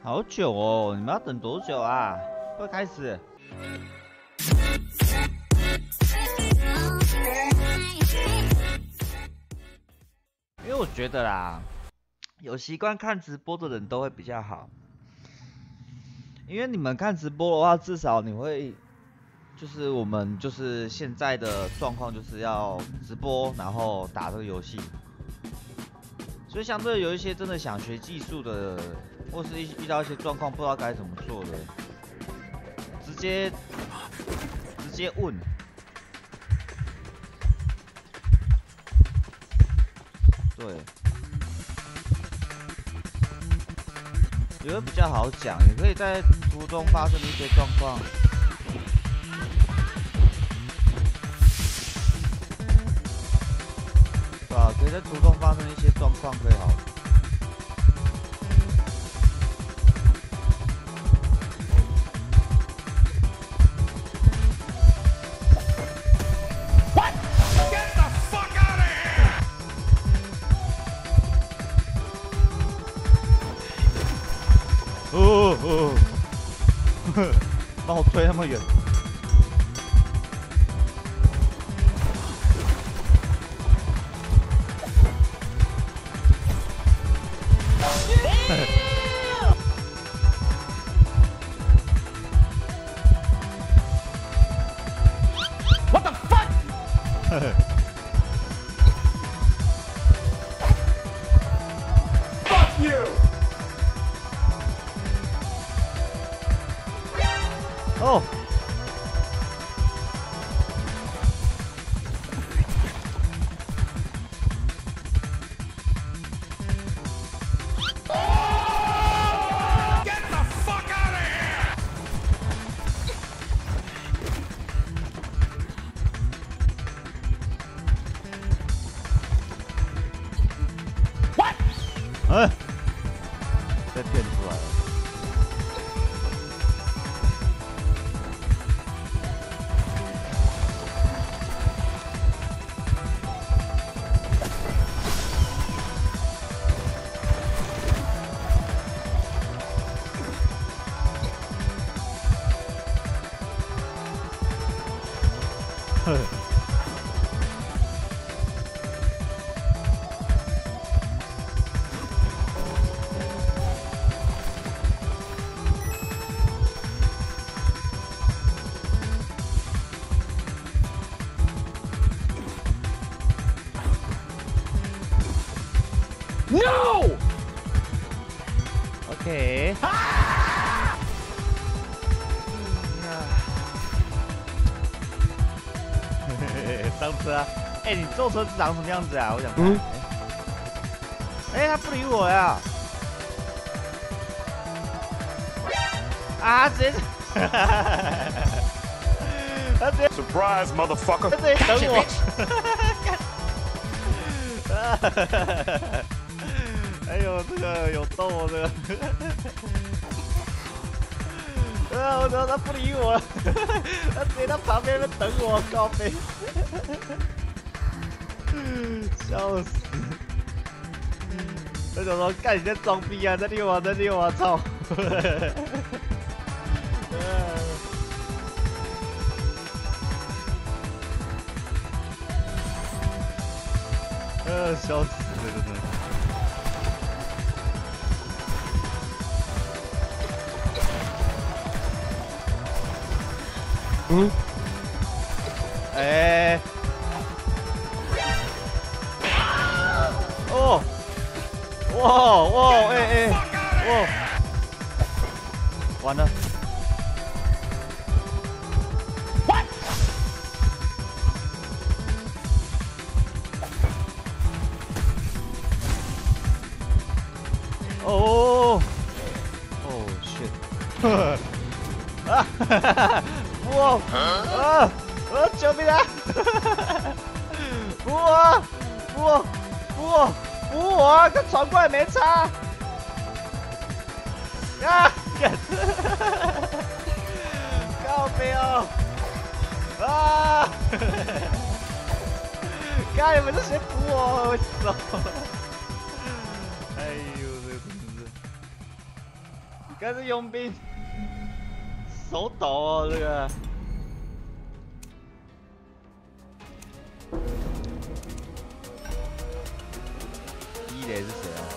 好久哦，你们要等多久啊？快开始！因为我觉得啦，有习惯看直播的人都会比较好。因为你们看直播的话，至少你会，就是我们就是现在的状况就是要直播，然后打这个游戏。所以相对有一些真的想学技术的，或是遇到一些状况不知道该怎么做的，直接问。对，也会比较好讲，也可以在途中发生的一些状况。对吧？可以在途中发生一些状况，可以好。帮我推那么远。 What the fuck? Fuck you! 哦。 Get the fuck out of here! 哎，被骗出来了。呵。 No! OK。上车啊！哎，你坐车是长什么样子啊？我想看。哎，他不理我呀！啊，直接，他直接 Surprise, motherfucker! 他直接等我。哎呦，这个有逗哦，这个。我操，他不理我了，他直接在旁边等我，靠背，笑死！我想说，干你在装逼啊，在遛我，操！笑死了，真的。哎，哦，哇，哇，完了。哦，shit！ 啊，哇，救命啊！扶我，跟传过来没差。啊！靠背哦！啊！干，你们这谁扶我？我走！哎呦，这个真的是。 看这佣兵手抖哦，这个。一垒是谁啊？